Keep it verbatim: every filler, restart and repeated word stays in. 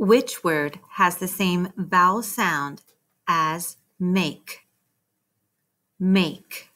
Which word has the same vowel sound as make? Make.